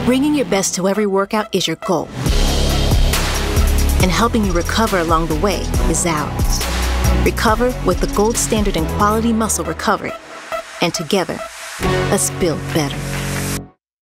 Bringing your best to every workout is your goal. And helping you recover along the way is ours. Recover with the gold standard in quality muscle recovery. And together, let's build better.